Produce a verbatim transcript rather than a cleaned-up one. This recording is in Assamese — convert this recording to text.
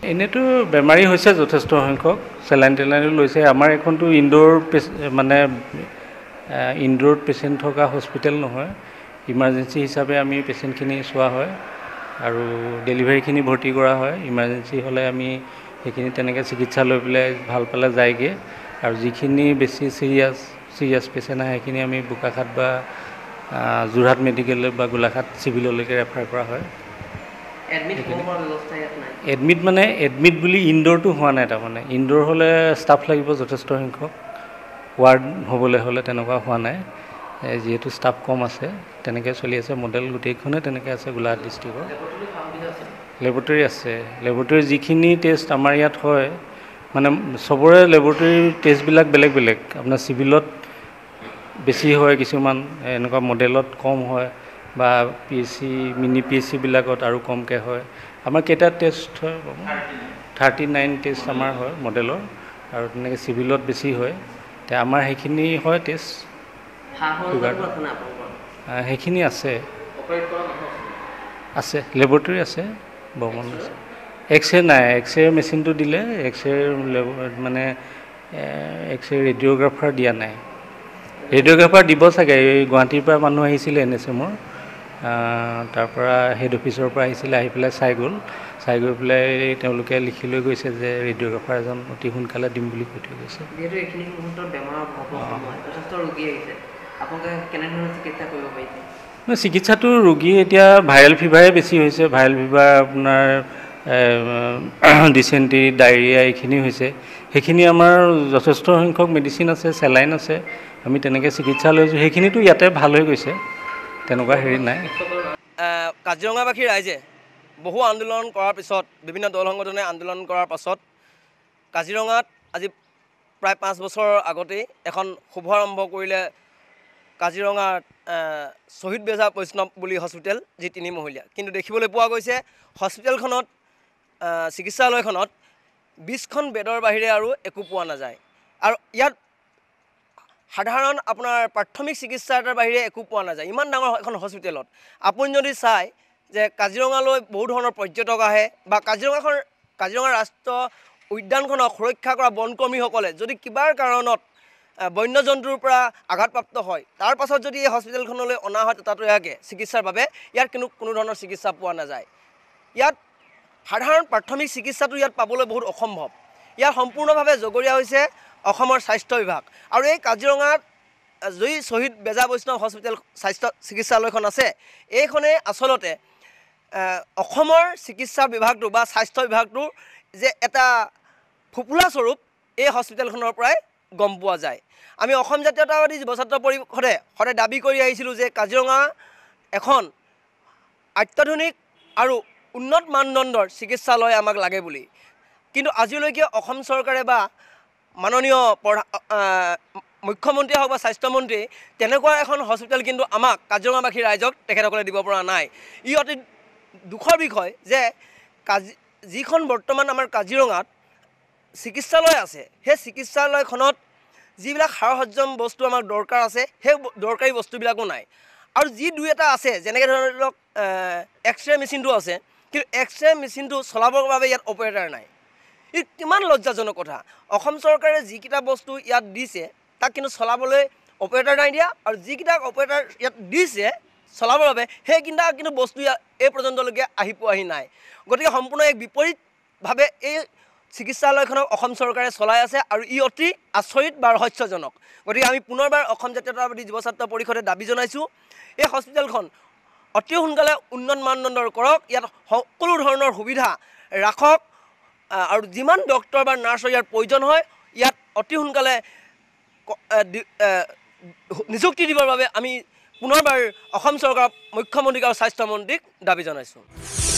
এনেতো বেমাৰী হৈছে যথেষ্ট সংখ্যক, চেলাইন টেলাইনো লৈছে। আমাৰ এখনতো ইনডোৰ মানে ইনডোৰত পেচেণ্ট থকা হস্পিটেল নহয়, ইমাৰ্জেঞ্চি হিচাপে আমি পেচেণ্টখিনি চোৱা হয় আৰু ডেলিভাৰীখিনি ভৰ্তি কৰা হয়। ইমাৰ্জেঞ্চি হ'লে আমি সেইখিনি তেনেকৈ চিকিৎসা লৈ পেলাই ভাল পালে যায়গৈ, আৰু যিখিনি বেছি চিৰিয়াছ চিৰিয়াছ পেচেণ্ট আহে সেইখিনি আমি বোকাখাট বা যোৰহাট মেডিকেল বা গোলাঘাট চিভিললৈকে ৰেফাৰ কৰা হয়। এডমিট মানে এডমিট বুলি ইনডোৰটো হোৱা নাই, তাৰমানে ইনডোৰ হ'লে ষ্টাফ লাগিব যথেষ্ট সংখ্যক, ৱাৰ্ড হ'বলৈ হ'লে তেনেকুৱা হোৱা নাই। যিহেতু ষ্টাফ কম আছে তেনেকৈ চলি আছে, মডেল গোটেইখনে তেনেকৈ আছে। গোলাঘাট ডিষ্ট্ৰিক্টৰ লেবৰেটৰী আছে। লেবৰেটৰী যিখিনি টেষ্ট আমাৰ ইয়াত হয়, মানে চবৰে লেবৰেটৰীৰ টেষ্টবিলাক বেলেগ বেলেগ। আপোনাৰ চিভিলত বেছি হয়, কিছুমান এনেকুৱা মডেলত কম হয়, বা P H C mini P H চিবিলাকত আৰু কমকৈ হয়। আমাৰ কেইটা টেষ্ট হয়? থাৰ্টি নাইন টেষ্ট আমাৰ হয় মডেলৰ, আৰু তেনেকৈ চিভিলত বেছি হয়। এতিয়া আমাৰ সেইখিনি হয় টেষ্ট, সেইখিনি আছে আছে লেবৰেটৰী আছে, বৰ্মন আছে। এক্সৰে নাই, এক্সৰে মেচিনটো দিলে, এক্সৰে মানে এক্সৰে ৰেডিঅ'গ্ৰাফাৰ দিয়া নাই। ৰেডিঅ'গ্ৰাফাৰ দিব চাগে, এই গুৱাহাটীৰ পৰা মানুহ আহিছিলে এন এছ এমৰ, তাৰপৰা হেড অফিচৰ পৰা আহিছিলে, আহি পেলাই চাই গ'ল। চাই গৈ পেলাই তেওঁলোকে লিখি লৈ গৈছে যে ৰেডিঅ'গ্ৰাফাৰ এজন অতি সোনকালে দিম বুলি কৈ থৈ গৈছে। যিহেতু এইখিনি মুহূৰ্তত বেমাৰৰ সময় যথেষ্ট ৰোগী আহিছে, আপোনালোকে কেনেধৰণৰ চিকিৎসা কৰিব পাৰিছে? চিকিৎসাটো ৰোগী এতিয়া ভাইৰেল ফিভাৰে বেছি হৈছে। ভাইৰেল ফিভাৰ আপোনাৰ ডিচেণ্ট্ৰি, ডায়েৰিয়া এইখিনি হৈছে। সেইখিনি আমাৰ যথেষ্ট সংখ্যক মেডিচিন আছে, চেলাইন আছে, আমি তেনেকৈ চিকিৎসা লৈছোঁ। সেইখিনিতো ইয়াতে ভাল হৈ গৈছে, তেনেকুৱা হেৰি নাই। কাজিৰঙাবাসী ৰাইজে বহু আন্দোলন কৰাৰ পিছত, বিভিন্ন দল সংগঠনে আন্দোলন কৰাৰ পাছত কাজিৰঙাত আজি প্ৰায় পাঁচ বছৰৰ আগতেই এখন শুভাৰম্ভ কৰিলে কাজিৰঙাৰ শ্বহীদ বেজা বৈষ্ণৱ বুলি হস্পিটেল, যি তিনিমহলীয়া। কিন্তু দেখিবলৈ পোৱা গৈছে হস্পিটেলখনত, চিকিৎসালয়খনত বিছখন বেডৰ বাহিৰে আৰু একো পোৱা নাযায়। আৰু ইয়াত সাধাৰণ আপোনাৰ প্ৰাথমিক চিকিৎসা এটাৰ বাহিৰে একো পোৱা নাযায়। ইমান ডাঙৰ এখন হস্পিটেলত আপুনি যদি চায় যে কাজিৰঙালৈ বহু ধৰণৰ পৰ্যটক আহে, বা কাজিৰঙাখন কাজিৰঙা ৰাষ্ট্ৰীয় উদ্যানখনক সুৰক্ষা কৰা বনকৰ্মীসকলে যদি কিবাৰ কাৰণত বন্যজন্তুৰ পৰা আঘাতপ্ৰাপ্ত হয়, তাৰ পাছত যদি এই হস্পিটেলখনলৈ অনা হয় ততাতৈয়াকৈ চিকিৎসাৰ বাবে, ইয়াত কিন্তু কোনো ধৰণৰ চিকিৎসা পোৱা নাযায়। ইয়াত সাধাৰণ প্ৰাথমিক চিকিৎসাটো ইয়াত পাবলৈ বহুত অসম্ভৱ। ইয়াত সম্পূৰ্ণভাৱে জগৰীয়া হৈছে অসমৰ স্বাস্থ্য বিভাগ। আৰু এই কাজিৰঙাত যি শ্বহীদ বেজা বৈষ্ণৱ হস্পিটেল স্বাস্থ্য চিকিৎসালয়খন আছে, এইখনে আচলতে অসমৰ চিকিৎসা বিভাগটো বা স্বাস্থ্য বিভাগটোৰ যে এটা ফুপুলা স্বৰূপ, এই হস্পিটেলখনৰ পৰাই গম পোৱা যায়। আমি অসম জাতীয়তাবাদী যুৱ ছাত্ৰ পৰিষদে সদায় দাবী কৰি আহিছিলোঁ যে কাজিৰঙা এখন অত্যাধুনিক আৰু উন্নত মানদণ্ডৰ চিকিৎসালয় আমাক লাগে বুলি। কিন্তু আজিলৈকে অসম চৰকাৰে বা মাননীয় প্ৰধান মুখ্যমন্ত্ৰী হওক বা স্বাস্থ্যমন্ত্ৰী তেনেকুৱা এখন হস্পিটেল কিন্তু আমাক কাজিৰঙাবাসী ৰাইজক তেখেতসকলে দিব পৰা নাই। ই অতি দুখৰ বিষয় যে কাজি যিখন বৰ্তমান আমাৰ কাজিৰঙাত চিকিৎসালয় আছে, সেই চিকিৎসালয়খনত যিবিলাক সাৰসজ্জম বস্তু আমাৰ দৰকাৰ আছে, সেই দৰকাৰী বস্তুবিলাকো নাই। আৰু যি দুই এটা আছে, যেনেকৈ ধৰি লওক এক্সৰে মেচিনটো আছে, কিন্তু এক্সৰে মেচিনটো চলাবৰ বাবে ইয়াত অপাৰেটাৰ নাই। ই কিমান লজ্জাজনক কথা। অসম চৰকাৰে যিকেইটা বস্তু ইয়াত দিছে তাক কিন্তু চলাবলৈ অপাৰেটাৰ নাই দিয়া, আৰু যিকেইটা অপাৰেটাৰ ইয়াত দিছে চলাবৰ বাবে সেইকেইটা কিন্তু বস্তু ইয়াত এই পৰ্যন্তলৈকে আহি পোৱাহি নাই। গতিকে সম্পূৰ্ণ এক বিপৰীতভাৱে এই চিকিৎসালয়খনক অসম চৰকাৰে চলাই আছে, আৰু ই অতি আচৰিত বা ৰহস্যজনক। গতিকে আমি পুনৰবাৰ অসম জাতীয়তাবাদী যুৱ ছাত্ৰ পৰিষদে দাবী জনাইছোঁ, এই হস্পিটেলখন অতি সোনকালে উন্নত মানদণ্ডৰ কৰক, ইয়াত সকলো ধৰণৰ সুবিধা ৰাখক, আৰু যিমান ডক্টৰ বা নাৰ্ছৰ ইয়াৰ প্ৰয়োজন হয় ইয়াত অতি সোনকালে নিযুক্তি দিবৰ বাবে আমি পুনৰবাৰ অসম চৰকাৰৰ মুখ্যমন্ত্ৰীক আৰু স্বাস্থ্যমন্ত্ৰীক দাবী জনাইছোঁ।